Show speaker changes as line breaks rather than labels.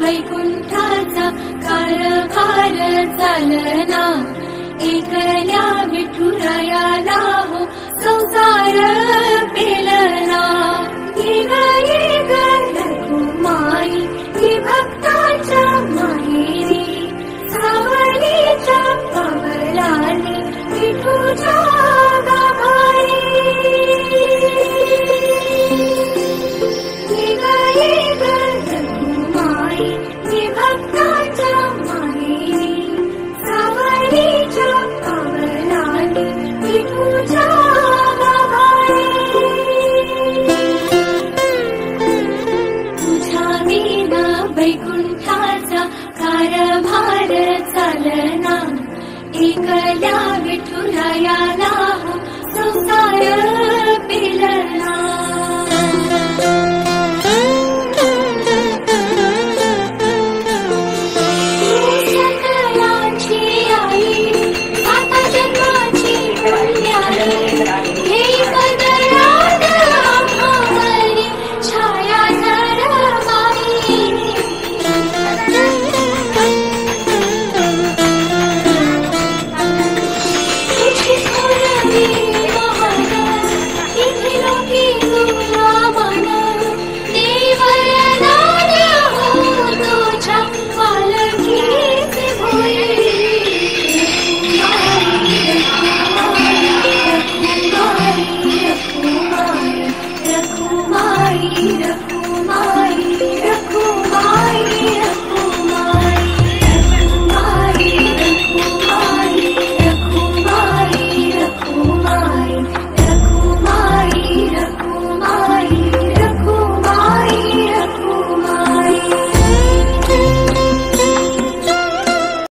वैकुंठाचा कारभार चालना, एकल्या विठुरायाला हो संसार पेलना। येग रघुमाई ही भक्ताच्या माहेरी, सावलीच्या पावलाने विठूच्या गाभारी। येग रघुमाई ही भक्ताच्या माहेरी, सावलीच्या पावलाने विठूच्या गाभारी। तुझ्या विना वैकुंठाचा कारभार चालना, एकल्या विठुरायाला हो संसार पेलना।